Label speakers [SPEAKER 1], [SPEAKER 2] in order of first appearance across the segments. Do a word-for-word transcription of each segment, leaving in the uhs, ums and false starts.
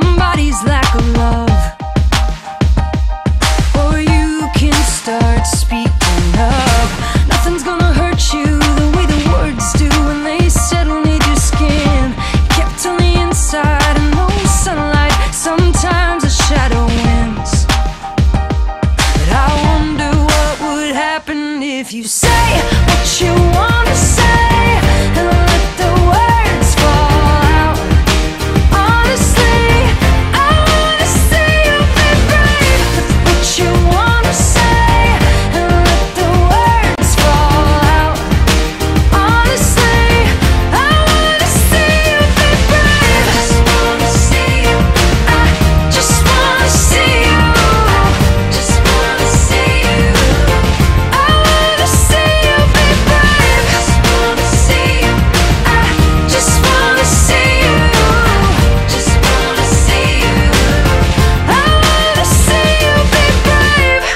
[SPEAKER 1] somebody's lack of love, or you can start speaking up. Nothing's gonna hurt you the way the words do when they settle neath your skin. Kept on the inside and no sunlight, sometimes a shadow wins. But I wonder what would happen if you say what you wanna say and let the words fall out. Honestly, I wanna see you be brave with what you wanna say and let the words fall out. Honestly, I wanna see you be brave. Just wanna see you. I just wanna see you. Just wanna see you. I wanna see you be brave. Just wanna see you. I just wanna see you. Just wanna see you. I wanna see you be brave.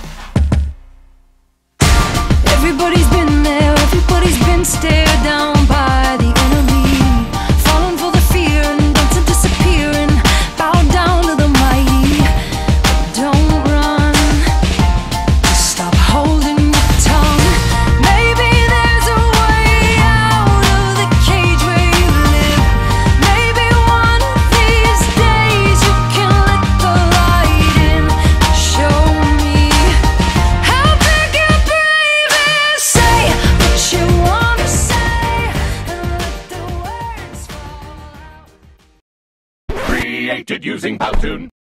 [SPEAKER 1] Everybody's been there, everybody's been stared down by the enemy, falling for the fear and dancing, disappearing, bow down to the mighty. Don't run, stop holding your tongue. Maybe there's a way out of the cage where you live. Maybe one of these days you can let the light in. Show me how big your brave is. Say what you wanna say and let the words fall out.
[SPEAKER 2] Created using Powtoon.